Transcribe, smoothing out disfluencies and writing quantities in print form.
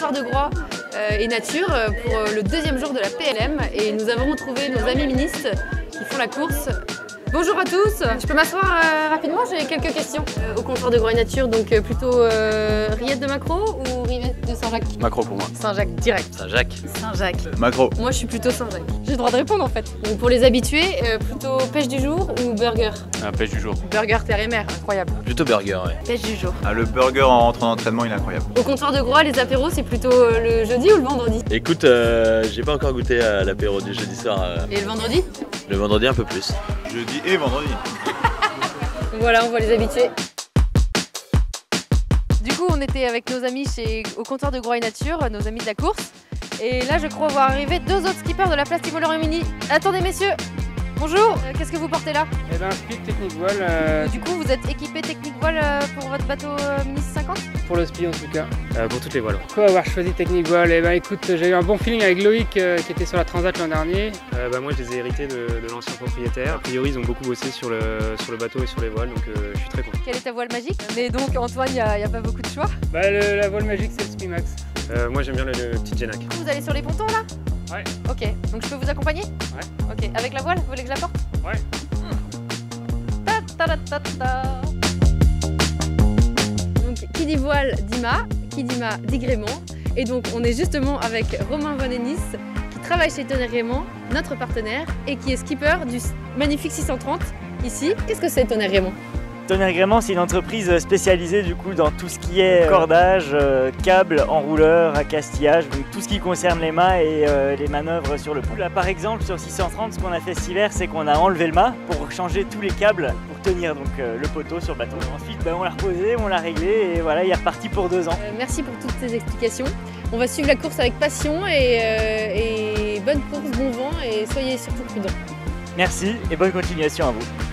comptoir de Groix et nature pour le deuxième jour de la PLM et nous avons retrouvé nos amis ministres qui font la course. Bonjour à tous, je peux m'asseoir rapidement, j'ai quelques questions. Au comptoir de Groix et nature, donc plutôt rillette de maquereau ou rillette de Saint-Jacques? Maquereau pour moi. Saint-Jacques direct. Saint-Jacques. Saint-Jacques. Maquereau. Moi je suis plutôt Saint-Jacques. J'ai le droit de répondre en fait. Donc pour les habitués, plutôt pêche du jour ou burger? Pêche du jour. Burger terre et mer, incroyable. Plutôt burger, ouais. Pêche du jour. Le burger en rentrant d'entraînement, il est incroyable. Au comptoir de Groix, les apéros, c'est plutôt le jeudi ou le vendredi? Écoute, j'ai pas encore goûté à l'apéro du jeudi soir. Et le vendredi? Le vendredi un peu plus. Jeudi et vendredi. Voilà, on voit les habitués. Du coup, on était avec nos amis au comptoir de Groix et Nature, nos amis de la course. Et là, je crois voir arriver deux autres skippers de la place Timo Loremini. Attendez, messieurs. Bonjour, qu'est-ce que vous portez là? Eh ben, speed technique voile. Du coup, vous êtes équipé technique voile pour votre bateau Mini 50? Pour le speed en tout cas. Pour toutes les voiles. Pourquoi avoir choisi technique voile? Eh ben écoute, j'ai eu un bon feeling avec Loïc qui était sur la Transat l'an dernier. Moi je les ai hérités de l'ancien propriétaire. A priori ils ont beaucoup bossé sur le bateau et sur les voiles, donc je suis très content. Quelle est ta voile magique? Mais donc Antoine, il n'y a pas beaucoup de choix. La voile magique c'est le Spimax. Moi j'aime bien le petit Genac. Vous allez sur les pontons là? Ouais. Ok, donc je peux vous accompagner? Ouais. Ok, avec la voile, vous voulez que je la porte? Ouais. Ta ta ta ta ta. Donc qui dit voile dit mât, qui dit mât dit gréement. Et donc on est justement avec Romain Vonenis qui travaille chez Tonnerre Gréement, notre partenaire, et qui est skipper du magnifique 630 ici. Qu'est-ce que c'est Tonnerre Gréement? Tonnerre Gréement, c'est une entreprise spécialisée du coup dans tout ce qui est cordage, câble, enrouleur, accastillage, donc tout ce qui concerne les mâts et les manœuvres sur le pont. Là par exemple sur 630, ce qu'on a fait cet hiver, c'est qu'on a enlevé le mât pour changer tous les câbles pour tenir donc le poteau sur le bateau. Ensuite on l'a reposé, on l'a réglé et voilà, il est reparti pour 2 ans. Merci pour toutes ces explications. On va suivre la course avec passion et bonne course, bon vent et soyez surtout prudents. Merci et bonne continuation à vous.